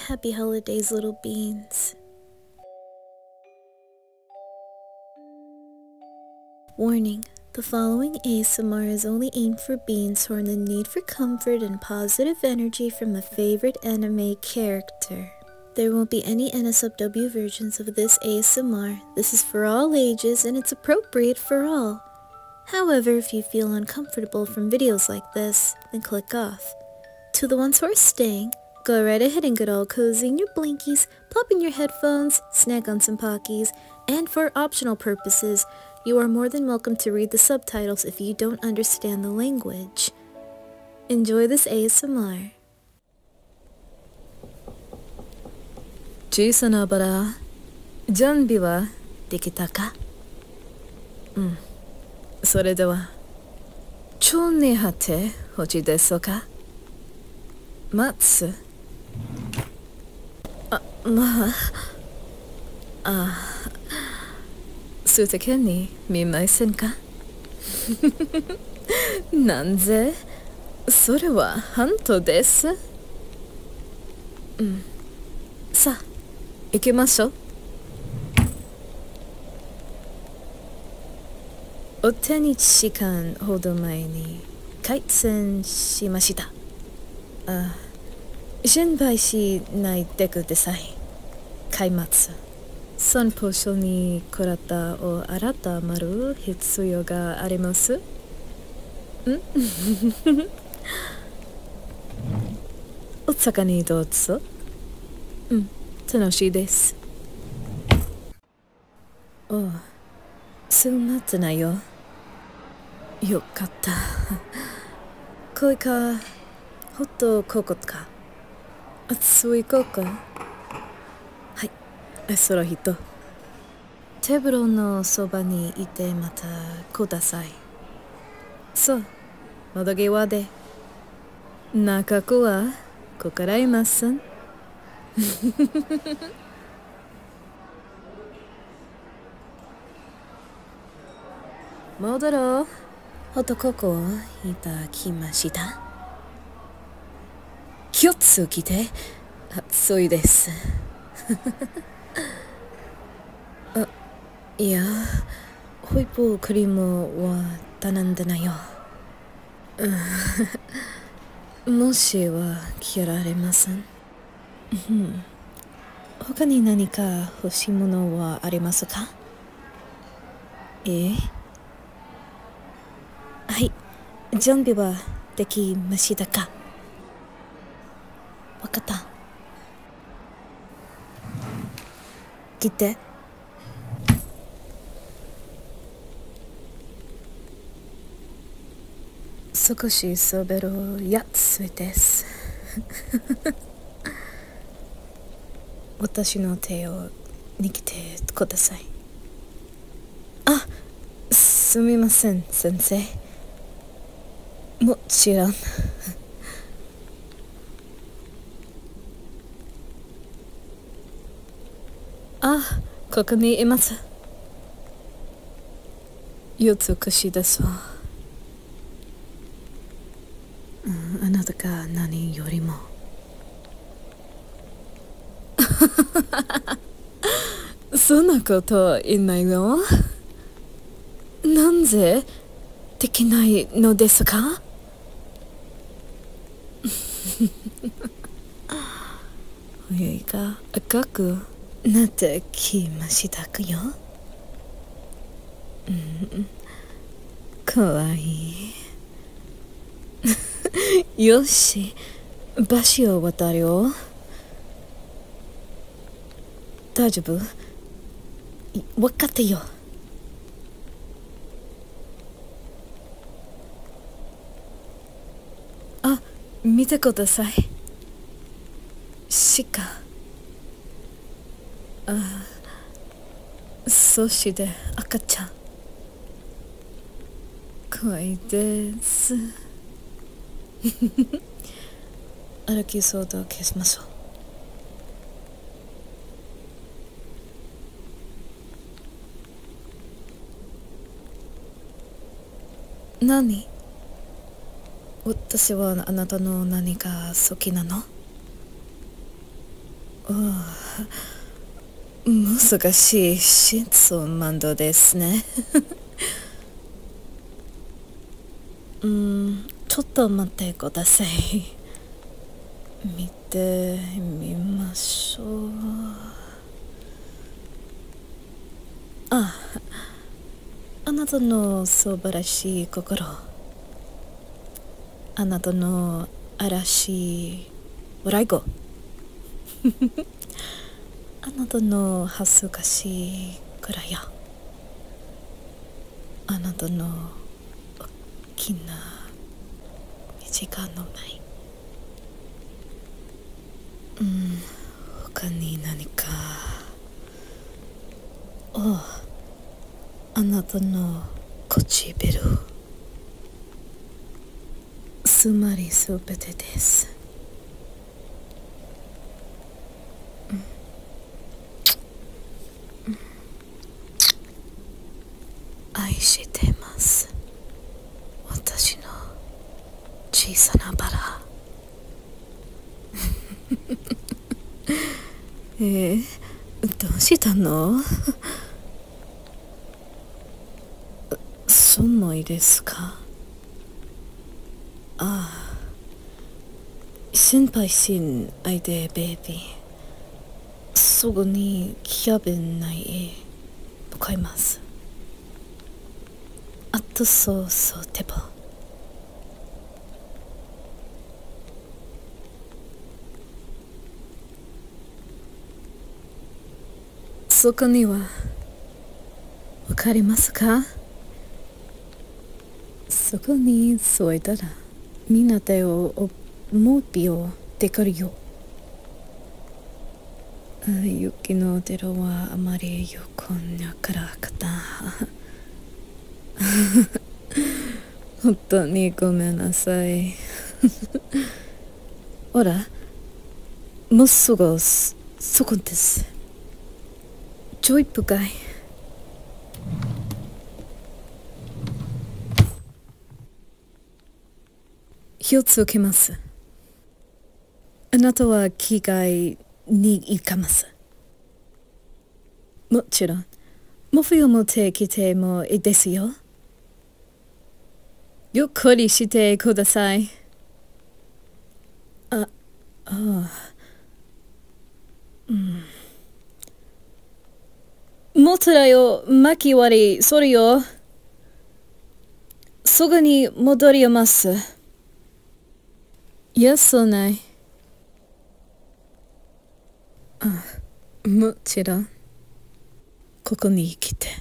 Happy holidays, little beans. Warning: the following ASMR is only aimed for beings who are in the need for comfort and positive energy from a favorite anime character. There won't be any NSFW versions of this ASMR. This is for all ages and it's appropriate for all. However, if you feel uncomfortable from videos like this, then click off. To the ones who are staying, go right ahead and get all cozy in your blinkies, plop in your headphones, snack on some Pockies, and for optional purposes, you are more than welcome to read the subtitles if you don't understand the language. Enjoy this ASMR. 小さなバラ、準備はできたか？それでは、超に果てほしいですか？待つ。素敵に見ませんか？なんぜ？それは本当です。さあ、行きましょう。お手に時間ほど前に開戦しました。心配しないでください。開幕。散歩所に体を改まる必要があります。お魚にどうぞ。楽しいです。そうなってないよ。よかった。恋か、ホットココか。熱いココ。はい、その人。テーブルのそばにいてまたください。そう、窓際で。中子はここからいます。戻ろう。ホットココをいただきました。気をつけて。熱いです。いや、ホイップクリームは頼んでないよ。もしは切られません。他に何か欲しいものはありますか？はい、準備はできましたか？わかった。来て。少し滑るやつです。私の手を握ってください。すみません、先生。もちろん。ここにいます。美しいですわ。あなたが何よりも。そんなこと言いないよ。なんぜできないのですか？泳が赤くなってきましたかよ。かわいい。よし、橋を渡るよ。大丈夫？わかったよ。見てください。鹿。そして赤ちゃん。かわいいです。歩きそうだ消しましょう。何？私はあなたの何が好きなの？ 難しい質問ですね。ちょっと待ってください。見てみましょう。あなたの素晴らしい心、あなたの嵐い笑い声、あなたの恥ずかしいくらや、あなたの大きな短の前、他に何か。あなたの唇、つまりすべてです。愛してます、私の小さなバラ。どうしたの？寒いですか？心配しないでベイビー。すぐにキャビン内へ向かいます。あとそうでば。そこにはわかりますか？そこに添えたらみんなで思う秒でかるよ。雪の出はあまりよくなからかった。本当にごめんなさい。ほら、もうすぐそこです。ちょい深い。火をつけます。あなたは機械に行かます。もちろん、毛布を持ってきてもいいですよ。ゆっくりしてください。もつらよ、巻き割り、それよ。すぐに戻ります。いや、そうない。もちろん。ここに来て。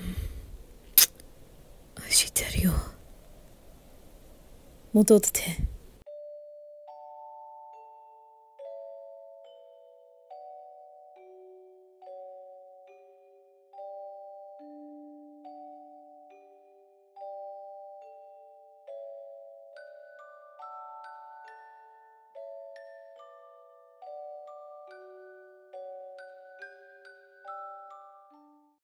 愛してるよ。戻って。